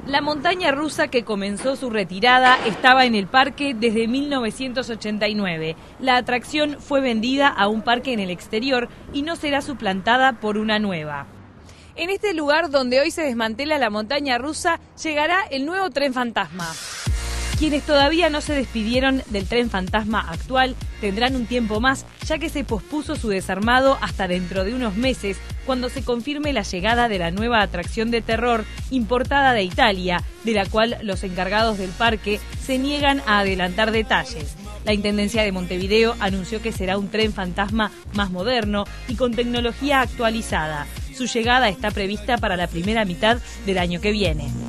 La montaña rusa que comenzó su retirada estaba en el parque desde 1989. La atracción fue vendida a un parque en el exterior y no será suplantada por una nueva. En este lugar donde hoy se desmantela la montaña rusa, llegará el nuevo tren fantasma. Quienes todavía no se despidieron del tren fantasma actual tendrán un tiempo más, ya que se pospuso su desarmado hasta dentro de unos meses, cuando se confirme la llegada de la nueva atracción de terror importada de Italia, de la cual los encargados del parque se niegan a adelantar detalles. La Intendencia de Montevideo anunció que será un tren fantasma más moderno y con tecnología actualizada. Su llegada está prevista para la primera mitad del año que viene.